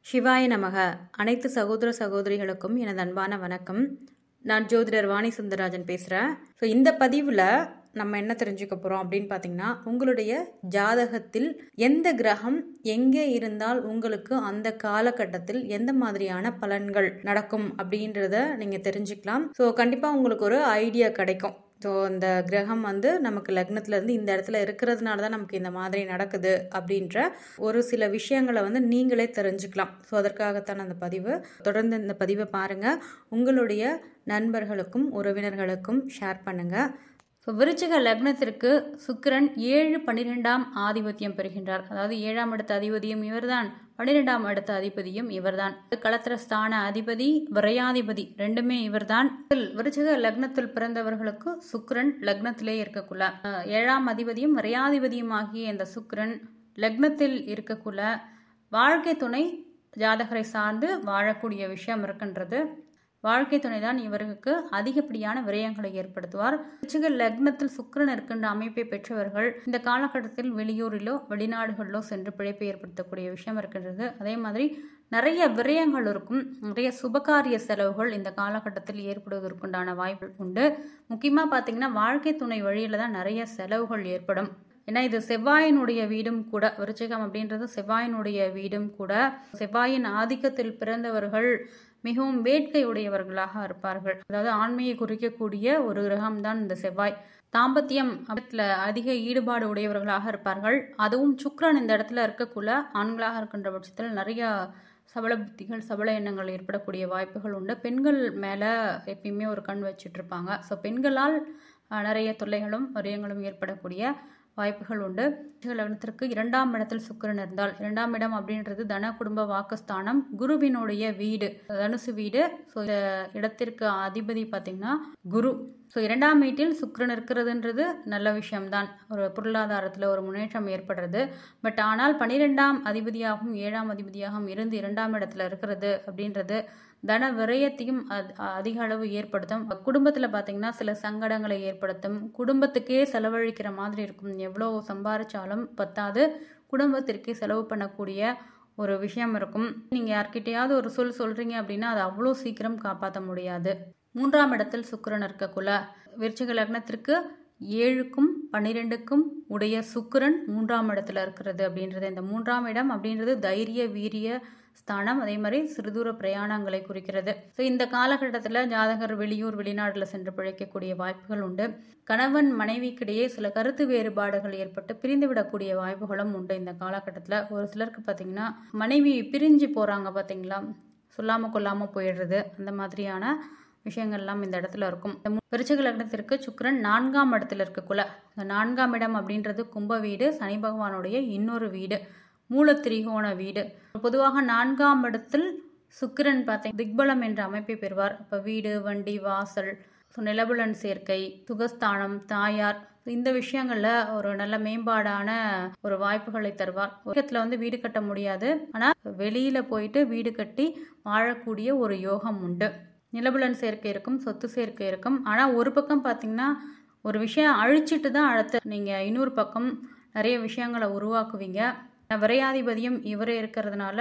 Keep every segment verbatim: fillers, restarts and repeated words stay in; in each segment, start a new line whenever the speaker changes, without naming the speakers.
சிவாய நமக. அனைத்து சகோதர சகோதரிகளுக்கும் எனது அன்பான வணக்கம். நான் ஜோதிடர் வாணி சுந்தரராஜன் பேசுகிறேன். ஸோ இந்த பதிவில் நம்ம என்ன தெரிஞ்சுக்க போகிறோம் அப்படின்னு பார்த்தீங்கன்னா, உங்களுடைய ஜாதகத்தில் எந்த கிரகம் எங்கே இருந்தால் உங்களுக்கு அந்த காலகட்டத்தில் எந்த மாதிரியான பலன்கள் நடக்கும் அப்படின்றத நீங்கள் தெரிஞ்சுக்கலாம். ஸோ கண்டிப்பாக உங்களுக்கு ஒரு ஐடியா கிடைக்கும். ஸோ இந்த கிரகம் வந்து நமக்கு லக்னத்துலேருந்து இந்த இடத்துல இருக்கிறதுனால தான் நமக்கு இந்த மாதிரி நடக்குது அப்படின்ற ஒரு சில விஷயங்களை வந்து நீங்களே தெரிஞ்சுக்கலாம். ஸோ அதற்காகத்தான் அந்த பதிவு. தொடர்ந்து இந்த பதிவை பாருங்கள், உங்களுடைய நண்பர்களுக்கும் உறவினர்களுக்கும் ஷேர் பண்ணுங்கள். ஸோ விருச்சிக லக்னத்திற்கு சுக்கிரன் ஏழு பன்னிரெண்டாம் ஆதிபத்தியம் பெறுகின்றார். அதாவது ஏழாம் இடத்த அதிபதியும் இவர்தான், பன்னிரெண்டாம் இடத்த அதிபதியும் இவர்தான். களத்திரஸ்தான அதிபதி விரையாதிபதி ரெண்டுமே இவர்தான். விருச்சிக லக்னத்தில் பிறந்தவர்களுக்கு சுக்கிரன் லக்னத்திலே இருக்கக்குள்ள ஏழாம் அதிபதியும் விரையாதிபதியும் ஆகிய இந்த சுக்கிரன் லக்னத்தில் இருக்கக்குள்ள வாழ்க்கை துணை ஜாதகரை சார்ந்து வாழக்கூடிய விஷயம் இருக்கின்றது. வாழ்க்கை துணைதான் இவருக்கு அதிகப்படியான விரயங்களை ஏற்படுத்துவார். விருச்சிக லக்னத்தில் சுக்கிரன் இருக்கின்ற அமைப்பை பெற்றவர்கள் இந்த காலகட்டத்தில் வெளியூரிலோ வெளிநாடுகளிலோ சென்று பிழைப்பை ஏற்படுத்தக்கூடிய விஷயம் இருக்கின்றது. அதே மாதிரி நிறைய விரயங்கள் இருக்கும், நிறைய சுபகாரிய செலவுகள் இந்த காலகட்டத்தில் ஏற்படுவதற்குண்டான வாய்ப்பு உண்டு. முக்கியமாக பார்த்தீங்கன்னா வாழ்க்கை துணை வழியில தான் நிறைய செலவுகள் ஏற்படும். ஏன்னா இது செவ்வாயினுடைய வீடும் கூட. விருச்சிகம் அப்படின்றது செவ்வாயினுடைய வீடும் கூட. செவ்வாயின் ஆதிக்கத்தில் பிறந்தவர்கள் மிகவும் வேட்கை உடையவர்களாக இருப்பார்கள். அதாவது ஆண்மையை குறிக்கக்கூடிய ஒரு கிரகம் தான் இந்த செவ்வாய். தாம்பத்தியம் இடத்துல அதிக ஈடுபாடு உடையவர்களாக இருப்பார்கள். அதுவும் சுக்கிரன் இந்த இடத்துல இருக்கக்குள்ள ஆண்களாக இருக்கின்ற பட்சத்தில் நிறைய சபல புத்திகள் சபல எண்ணங்கள் ஏற்படக்கூடிய வாய்ப்புகள் உண்டு. பெண்கள் மேலே எப்பயுமே ஒரு கண் வச்சுட்டு இருப்பாங்க. ஸோ பெண்களால் நிறைய தொல்லைகளும் விரயங்களும் ஏற்படக்கூடிய வாய்ப்புகள் உண்டு. லக்னத்திற்கு இரண்டாம் இடத்தில் சுக்கிரன் இருந்தால், இரண்டாம் இடம் அப்படின்றது தன குடும்ப வாக்குஸ்தானம், குருவினுடைய வீடு, தனுசு வீடு. ஸோ இந்த இடத்திற்கு அதிபதி பார்த்தீங்கன்னா குரு. ஸோ இரண்டாம் வீட்டில் சுக்கிரன் இருக்கிறதுன்றது நல்ல விஷயம்தான், ஒரு பொருளாதாரத்தில் ஒரு முன்னேற்றம் ஏற்படுறது. பட் ஆனால் பன்னிரெண்டாம் அதிபதியாகவும் ஏழாம் அதிபதியாகவும் இருந்து இரண்டாம் இடத்துல இருக்கிறது அப்படின்றது தன விரயத்தையும் அதிக அளவு ஏற்படுத்தும். குடும்பத்தில் பார்த்தீங்கன்னா சில சங்கடங்களை ஏற்படுத்தும். குடும்பத்துக்கே செலவழிக்கிற மாதிரி இருக்கும். எவ்வளோ சம்பாதிச்சாலும் பத்தாது, குடும்பத்திற்கே செலவு பண்ணக்கூடிய ஒரு விஷயம் இருக்கும். நீங்கள் யார்கிட்டையாவது ஒரு சொல் சொல்கிறீங்க அப்படின்னா அது அவ்வளோ சீக்கிரம் காப்பாற்ற முடியாது. மூன்றாம் இடத்தில் சுக்கிரன் இருக்கக்குள்ள விருச்சிக லக்னத்திற்கு ஏழுக்கும் பன்னிரெண்டுக்கும் உடைய சுக்கிரன் மூன்றாம் இடத்துல இருக்கிறது அப்படின்றது. இந்த மூன்றாம் இடம் அப்படின்றது தைரிய வீரிய ஸ்தானம், அதே மாதிரி சிறுதூர பிரயாணங்களை குறிக்கிறது. ஸோ இந்த காலகட்டத்தில் ஜாதகர் வெளியூர் வெளிநாட்டில் சென்று பிழைக்கக்கூடிய வாய்ப்புகள் உண்டு. கணவன் மனைவிக்கிடையே சில கருத்து வேறுபாடுகள் ஏற்பட்டு பிரிந்து விடக்கூடிய வாய்ப்புகளும் உண்டு. இந்த காலகட்டத்தில் ஒரு சிலருக்கு பார்த்தீங்கன்னா மனைவி பிரிஞ்சு போகிறாங்க பார்த்தீங்களா, சொல்லாமல் கொல்லாமல் போயிடுறது, அந்த மாதிரியான விஷயங்கள்லாம் இந்த இடத்துல இருக்கும். விருச்சிக லக்னத்திற்கு சுக்கிரன் நான்காம் இடத்துல இருக்கக்குள்ள, இந்த நான்காம் இடம் அப்படின்றது கும்ப வீடு, சனி பகவானுடைய இன்னொரு வீடு, மூலத்திரிகோண வீடு. பொதுவாக நான்காம் இடத்தில் சுக்கிரன் பார்த்தீங்க திக்பலம் என்ற அமைப்பை பெறுவார். இப்போ வீடு, வண்டி, வாசல், நிலபுலன் சேர்க்கை, சுகஸ்தானம், தாயார், இந்த விஷயங்கள்ல ஒரு நல்ல மேம்பாடான ஒரு வாய்ப்புகளை தருவார். உலகத்துல வந்து வீடு கட்ட முடியாது, ஆனா வெளியில போயிட்டு வீடு கட்டி வாழக்கூடிய ஒரு யோகம் உண்டு. நிலபுலன் சேர்க்கை இருக்கும், சொத்து சேர்க்கை இருக்கும். ஆனா ஒரு பக்கம் பார்த்தீங்கன்னா ஒரு விஷயம் அழிச்சிட்டு தான் அடுத்த நீங்க இன்னொரு பக்கம் நிறைய விஷயங்களை உருவாக்குவீங்க. விரையாதிபதியும் இவரே இருக்கிறதுனால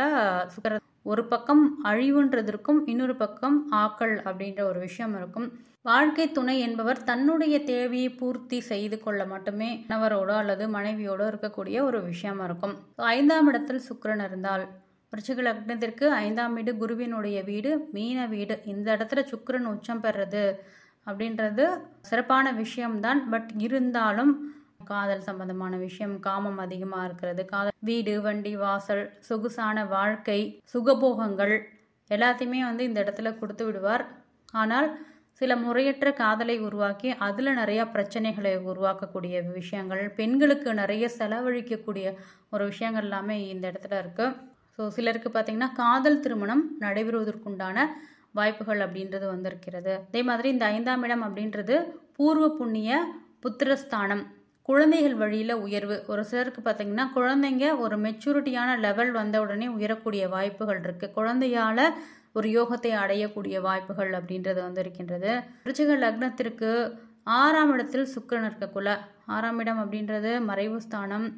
ஒரு பக்கம் அழிவுன்றதற்கும் இன்னொரு பக்கம் ஆக்கள் அப்படின்ற ஒரு விஷயம் இருக்கும். வாழ்க்கை துணை என்பவர் தன்னுடைய தேவையை பூர்த்தி செய்து கொள்ள மட்டுமே கணவரோடோ அல்லது மனைவியோடோ இருக்கக்கூடிய ஒரு விஷயம் இருக்கும். ஐந்தாம் இடத்தில் சுக்கிரன் இருந்தால், விருச்சிக லக்னத்திற்கு ஐந்தாம் வீடு குருவினுடைய வீடு, மீன வீடு, இந்த இடத்துல சுக்கிரன் உச்சம் பெறுறது அப்படின்றது சிறப்பான விஷயம்தான். பட் இருந்தாலும் காதல் சம்பந்தமான விஷயம், காமம் அதிகமாக இருக்கிறது, காதல், வீடு, வண்டி, வாசல், சொகுசான வாழ்க்கை, சுகபோகங்கள் எல்லாத்தையுமே வந்து இந்த இடத்துல கொடுத்து விடுவார். ஆனால் சில முறையற்ற காதலை உருவாக்கி அதில் நிறைய பிரச்சனைகளை உருவாக்கக்கூடிய விஷயங்கள், பெண்களுக்கு நிறைய செலவழிக்கக்கூடிய ஒரு விஷயங்கள் எல்லாமே இந்த இடத்துல இருக்கு. ஸோ சிலருக்கு பார்த்தீங்கன்னா காதல் திருமணம் நடைபெறுவதற்குண்டான வாய்ப்புகள் அப்படின்றது வந்திருக்கிறது. அதே மாதிரி இந்த ஐந்தாம் இடம் அப்படின்றது பூர்வ புண்ணிய புத்திரஸ்தானம், குழந்தைகள் வழியில உயர்வு. ஒரு சிலருக்கு பார்த்தீங்கன்னா குழந்தைங்க ஒரு மெச்சூரிட்டியான லெவல் வந்த உடனே உயரக்கூடிய வாய்ப்புகள் இருக்கு. குழந்தையால ஒரு யோகத்தை அடையக்கூடிய வாய்ப்புகள் அப்படின்றது வந்து இருக்கின்றது. விருச்சிக லக்னத்திற்கு ஆறாம் இடத்தில் சுக்கிரன் இருக்கக்குள்ள, ஆறாம் இடம் அப்படின்றது மறைவு ஸ்தானம்,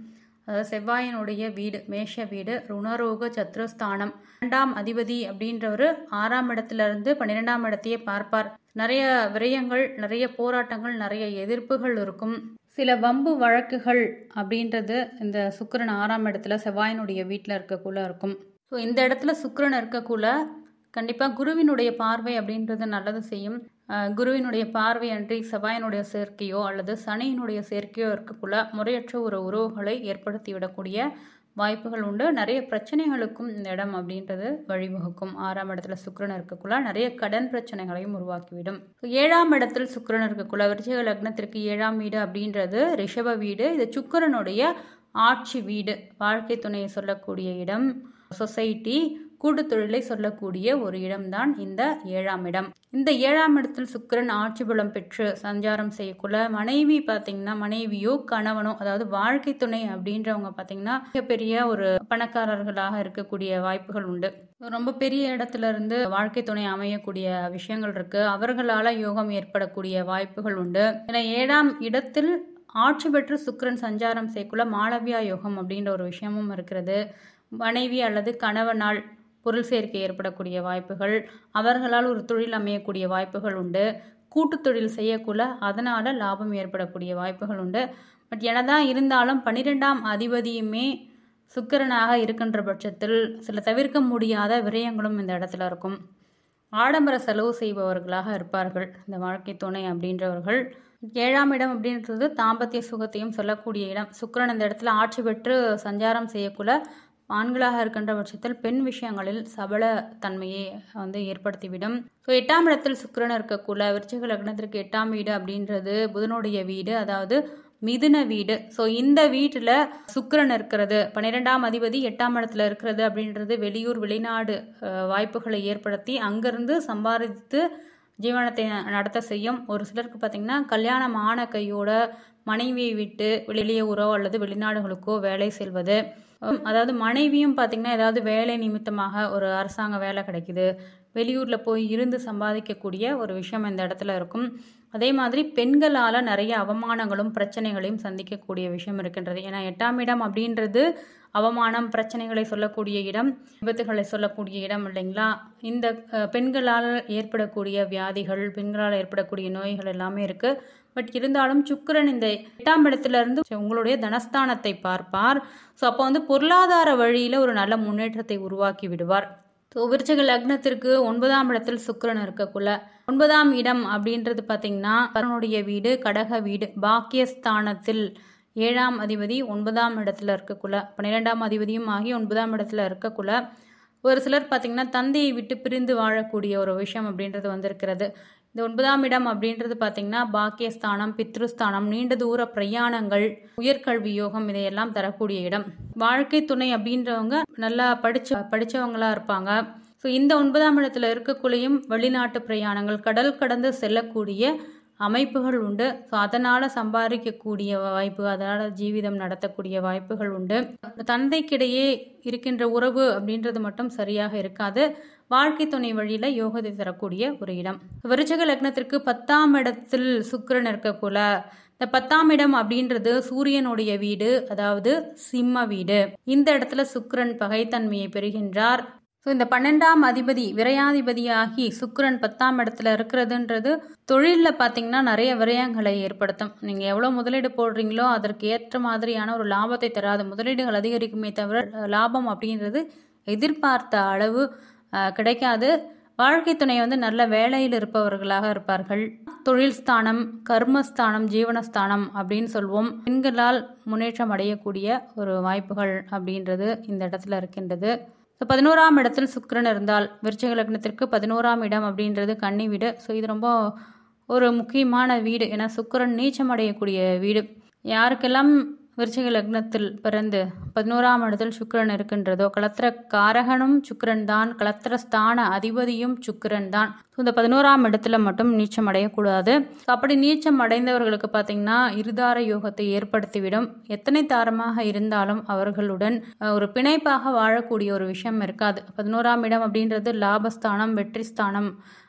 அதாவது செவ்வாயினுடைய வீடு மேஷ வீடு, ருணரோக சத்ருஸ்தானம். இரண்டாம் அதிபதி அப்படின்றவர் ஆறாம் இடத்துல இருந்து பன்னிரெண்டாம் இடத்தையே பார்ப்பார். நிறைய விரயங்கள், நிறைய போராட்டங்கள், நிறைய எதிர்ப்புகள் இருக்கும். சில வம்பு வழக்குகள் அப்படின்றது இந்த சுக்கிரன் ஆறாம் இடத்துல செவ்வாயினுடைய வீட்டில் இருக்கக்குள்ள இருக்கும். ஸோ இந்த இடத்துல சுக்கிரன் இருக்கக்குள்ள கண்டிப்பாக குருவினுடைய பார்வை அப்படின்றது நல்லது செய்யும். குருவினுடைய பார்வை அன்றி செவ்வாயினுடைய சேர்க்கையோ அல்லது சனியினுடைய சேர்க்கையோ இருக்கக்குள்ள முறையற்ற ஒரு உறவுகளை ஏற்படுத்தி விடக்கூடிய வாய்ப்புகள் உண்டு. நிறைய பிரச்சனைகளுக்கும் இந்த இடம் அப்படின்றது வழிவகுக்கும். ஆறாம் இடத்துல சுக்கிரன் இருக்கக்குள்ள நிறைய கடன் பிரச்சனைகளையும் உருவாக்கிவிடும். ஏழாம் இடத்தில் சுக்கிரன் இருக்கக்குள்ள விருச்சிக லக்னத்திற்கு ஏழாம் வீடு அப்படின்றது ரிஷப வீடு. இது சுக்கிரனுடைய ஆட்சி வீடு, வாழ்க்கை துணையை சொல்லக்கூடிய இடம், சொசைட்டி, கூட்டு தொழிலை சொல்லக்கூடிய ஒரு இடம்தான் இந்த ஏழாம் இடம். இந்த ஏழாம் இடத்தில் சுக்கிரன் ஆட்சி பலம் பெற்று சஞ்சாரம் செய்யக்குள்ள மனைவி பார்த்தீங்கன்னா, மனைவியோ கணவனோ அதாவது வாழ்க்கை துணை அப்படின்றவங்க பார்த்தீங்கன்னா மிகப்பெரிய ஒரு பணக்காரர்களாக இருக்கக்கூடிய வாய்ப்புகள் உண்டு. ரொம்ப பெரிய இடத்துல இருந்து வாழ்க்கை துணை அமையக்கூடிய விஷயங்கள் இருக்கு. அவர்களால யோகம் ஏற்படக்கூடிய வாய்ப்புகள் உண்டு. ஏன்னா ஏழாம் இடத்தில் ஆட்சி பெற்று சுக்கிரன் சஞ்சாரம் செய்யக்குள்ள மாளவியா யோகம் அப்படின்ற ஒரு விஷயமும் இருக்கிறது. மனைவி அல்லது கணவனால் பொருள் சேர்க்கை ஏற்படக்கூடிய வாய்ப்புகள், அவர்களால் ஒரு தொழில் அமையக்கூடிய வாய்ப்புகள் உண்டு. கூட்டு தொழில் செய்யக்குள்ள அதனால லாபம் ஏற்படக்கூடிய வாய்ப்புகள் உண்டு. பட் என்னதான் இருந்தாலும் பன்னிரெண்டாம் அதிபதியுமே சுக்கிரனாக இருக்கின்ற பட்சத்தில் சில தவிர்க்க முடியாத விரயங்களும் இந்த இடத்துல இருக்கும். ஆடம்பர செலவு செய்பவர்களாக இருப்பார்கள் இந்த வாழ்க்கை துணை அப்படின்றவர்கள். ஏழாம் இடம் அப்படின்றது தாம்பத்திய சுகத்தையும் சொல்லக்கூடிய இடம். சுக்கிரன் இந்த இடத்துல ஆட்சி பெற்று சஞ்சாரம் செய்யக்குள்ள ஆண்களாக இருக்கின்ற பட்சத்தில் பெண் விஷயங்களில் சபல தன்மையை வந்து ஏற்படுத்திவிடும். ஸோ எட்டாம் இடத்தில் சுக்கிரன் இருக்கக்குள்ள விருச்சிக லக்னத்திற்கு எட்டாம் வீடு அப்படின்றது புதனுடைய வீடு, அதாவது மிதுன வீடு. ஸோ இந்த வீட்டில் சுக்கிரன் இருக்கிறது, பன்னிரெண்டாம் அதிபதி எட்டாம் இடத்துல இருக்கிறது அப்படின்றது வெளியூர் வெளிநாடு வாய்ப்புகளை ஏற்படுத்தி அங்கிருந்து சம்பாதித்து ஜீவனத்தை நடத்த செய்யும். ஒரு சிலருக்கு பார்த்தீங்கன்னா கல்யாணம் ஆன கையோட மனைவியை விட்டு வெளியே ஊரோ அல்லது வெளிநாடுகளுக்கோ வேலை செல்வது, அதாவது மனைவியும் பார்த்தீங்கன்னா ஏதாவது வேலை நிமித்தமாக ஒரு அரசாங்க வேலை கிடைக்குது, வெளியூரில் போய் இருந்து சம்பாதிக்கக்கூடிய ஒரு விஷயம் இந்த இடத்துல இருக்கும். அதே மாதிரி பெண்களால் நிறைய அவமானங்களும் பிரச்சனைகளையும் சந்திக்கக்கூடிய விஷயம் இருக்கின்றது. ஏன்னா எட்டாம் இடம் அப்படின்றது அவமானம், பிரச்சனைகளை சொல்லக்கூடிய இடம், விபத்துகளை சொல்லக்கூடிய இடம் இல்லைங்களா. இந்த பெண்களால் ஏற்படக்கூடிய வியாதிகள், பெண்களால் ஏற்படக்கூடிய நோய்கள் எல்லாமே இருக்கு. பட் இருந்தாலும் சுக்கிரன் இந்த எட்டாம் இடத்துல இருந்து உங்களுடைய தனஸ்தானத்தை பார்ப்பார். ஸோ அப்போ வந்து பொருளாதார வழியில ஒரு நல்ல முன்னேற்றத்தை உருவாக்கி விடுவார். ஸோ விருச்சிக லக்னத்திற்கு ஒன்பதாம் இடத்தில் சுக்கிரன் இருக்கக்குள்ள ஒன்பதாம் இடம் அப்படின்றது பார்த்தீங்கன்னா கருணுடைய வீடு, கடக வீடு, பாக்கியஸ்தானத்தில் ஏழாம் அதிபதி ஒன்பதாம் இடத்துல இருக்கக்குள்ள பன்னிரெண்டாம் அதிபதியும் ஆகி ஒன்பதாம் இடத்துல இருக்கக்குள்ள ஒரு சிலர் பார்த்தீங்கன்னா தந்தையை விட்டு பிரிந்து வாழக்கூடிய ஒரு விஷயம் அப்படின்றது வந்திருக்கிறது. இந்த ஒன்பதாம் இடம் அப்படின்றது பார்த்தீங்கன்னா பாக்கியஸ்தானம், பித்ருஸ்தானம், நீண்ட தூர பிரயாணங்கள், உயர்கல்வி யோகம் இதையெல்லாம் தரக்கூடிய இடம். வாழ்க்கை துணை அப்படின்றவங்க நல்லா படிச்ச படிச்சவங்களா இருப்பாங்க. ஸோ இந்த ஒன்பதாம் இடத்துல இருக்கக்குள்ளேயும் வெளிநாட்டு பிரயாணங்கள், கடல் கடந்து செல்லக்கூடிய அமைப்புகள் உண்டு. ஸோ அதனால் சம்பாதிக்கக்கூடிய வாய்ப்பு, அதனால் ஜீவிதம் நடத்தக்கூடிய வாய்ப்புகள் உண்டு. தந்தைக்கிடையே இருக்கின்ற உறவு அப்படின்றது மட்டும் சரியாக இருக்காது. வாழ்க்கை துணை வழியில யோகத்தை தரக்கூடிய ஒரு இடம். விருச்சிக லக்னத்திற்கு பத்தாம் இடத்தில் சுக்கிரன் இருக்கக்குள்ள இந்த பத்தாம் இடம் அப்படின்றது சூரியனுடைய வீடு, அதாவது சிம்ம வீடு. இந்த இடத்துல சுக்கிரன் பகைத்தன்மையை பெறுகின்றார். ஸோ இந்த பன்னெண்டாம் அதிபதி விரையாதிபதியாகி சுக்கிரன் பத்தாம் இடத்துல இருக்கிறதுன்றது தொழிலில் பார்த்தீங்கன்னா நிறைய விரயங்களை ஏற்படுத்தும். நீங்கள் எவ்வளோ முதலீடு போடுறீங்களோ அதற்கு ஏற்ற மாதிரியான ஒரு லாபத்தை தராது. முதலீடுகள் அதிகரிக்குமே தவிர லாபம் அப்படின்றது எதிர்பார்த்த அளவு கிடைக்காது. வாழ்க்கை துணை வந்து நல்ல வேலையில் இருப்பவர்களாக இருப்பார்கள். தொழில் ஸ்தானம், கர்மஸ்தானம், ஜீவனஸ்தானம் அப்படின்னு சொல்வோம். பெண்களால் முன்னேற்றம் அடையக்கூடிய ஒரு வாய்ப்புகள் அப்படின்றது இந்த இடத்துல இருக்கின்றது. ஸோ பதினோராம் இடத்தில் சுக்கிரன் இருந்தால் விருச்சிக லக்னத்திற்கு பதினோராம் இடம் அப்படின்றது கன்னி வீடு. ஸோ இது ரொம்ப ஒரு முக்கியமான வீடு. ஏன்னா சுக்கிரன் நீச்சம் அடையக்கூடிய வீடு. யாருக்கெல்லாம் விருச்சிக லக்னத்தில் பிறந்து பதினோராம் இடத்தில் சுக்கிரன் இருக்கின்றதோ, களத்திர காரகனும் சுக்கிரன் தான், களத்திரஸ்தான அதிபதியும் சுக்கிரன் தான். இந்த பதினோராம் இடத்துல மட்டும் நீச்சம் அடையக்கூடாது. அப்படி நீச்சம் அடைந்தவர்களுக்கு பார்த்தீங்கன்னா இருதார யோகத்தை ஏற்படுத்திவிடும். எத்தனை தாரமாக இருந்தாலும் அவர்களுடன் ஒரு பிணைப்பாக வாழக்கூடிய ஒரு விஷயம் இருக்காது. பதினோராம் இடம் அப்படின்றது லாபஸ்தானம், வெற்றி ஸ்தானம்,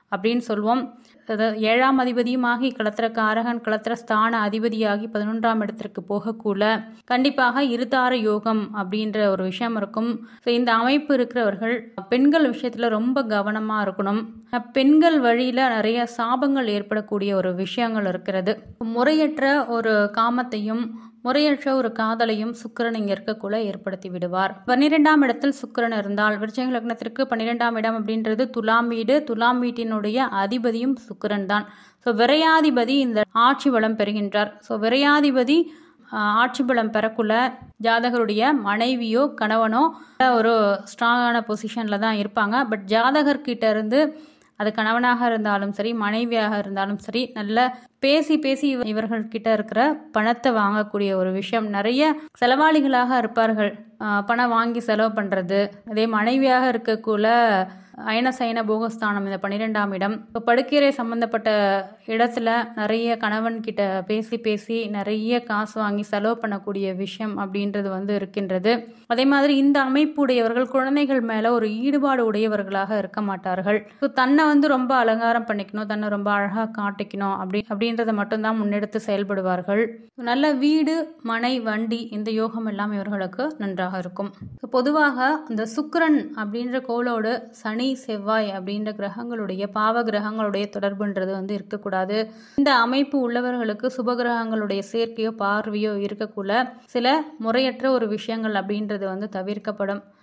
அப்படின்னு சொல்லுவோம். அதாவது ஏழாம் அதிபதியுமாகி களத்திரக்காரகன் களத்திர ஸ்தான அதிபதியாகி பதினொன்றாம் இடத்திற்கு போகக்கூட கண்டிப்பாக இருதார யோகம் அப்படின்ற ஒரு விஷயம் இருக்கும். ஸோ இந்த அமைப்பு இருக்கிறவர்கள் பெண்கள் விஷயத்துல ரொம்ப கவனமா இருக்கணும். பெண்கள் வழியில நிறைய சாபங்கள் ஏற்படக்கூடிய ஒரு விஷயங்கள் இருக்கிறது. முறையற்ற ஒரு காமத்தையும் முறையற்ற ஒரு காதலையும் சுக்கிரன் இங்க இருக்கக்குள்ள ஏற்படுத்தி விடுவார். பன்னிரெண்டாம் இடத்தில் சுக்கிரன் இருந்தால் விருச்சிக லக்னத்திற்கு பன்னிரெண்டாம் இடம் அப்படின்றது துலாம் வீடு. துலாம் வீட்டினுடைய அதிபதியும் சுக்கிரன் தான். ஸோ விரையாதிபதி இந்த ஆட்சி பலம் பெறுகின்றார். ஸோ விரையாதிபதி ஆட்சி பலம் பெறக்குள்ள ஜாதகருடைய மனைவியோ கணவனோ ஒரு ஸ்ட்ராங்கான பொசிஷன்ல தான் இருப்பாங்க. பட் ஜாதகர்கிட்ட இருந்து அது கணவனாக இருந்தாலும் சரி மனைவியாக இருந்தாலும் சரி நல்ல பேசி பேசி இவர்கள் கிட்ட இருக்கிற பணத்தை வாங்கக்கூடிய ஒரு விஷயம். நிறைய செலவாளிகளாக இருப்பார்கள். பணம் வாங்கி செலவு பண்றது. அதே மனைவியாக இருக்கக்குள்ள அயன சயன போகஸ்தானம் இந்த பன்னிரெண்டாம் இடம். இப்போ படுக்கீரை சம்பந்தப்பட்ட இடத்துல நிறைய கணவன் கிட்ட பேசி பேசி நிறைய காசு வாங்கி செலவு பண்ணக்கூடிய விஷயம் அப்படின்றது வந்து இருக்கின்றது. அதே மாதிரி இந்த அமைப்புடையவர்கள் குழந்தைகள் மேல ஒரு ஈடுபாடு உடையவர்களாக இருக்க மாட்டார்கள். ஸோ தன்னை வந்து ரொம்ப அலங்காரம் பண்ணிக்கணும், தன்னை ரொம்ப அழகா காட்டிக்கணும் அப்படி அப்படின்றத மட்டும்தான் முன்னெடுத்து செயல்படுவார்கள். நல்ல வீடு மனை வண்டி இந்த யோகம் எல்லாம் இவர்களுக்கு நன்றாக இருக்கும். பொதுவாக இந்த சுக்கிரன் அப்படின்ற கோளோடு சனி செவ்வாய் அப்படின்ற கிரகங்களுடைய பாவ கிரகங்களுடைய தொடர்புன்றது வந்து இருக்கக்கூடாது. இந்த அமைப்பு உள்ளவர்களுக்கு சுப கிரகங்களுடைய சேர்க்கையோ பார்வையோ இருக்கக்குள்ள சில முறையற்ற ஒரு விஷயங்கள் அப்படின்றது வந்து தவிர்க்கப்படும்.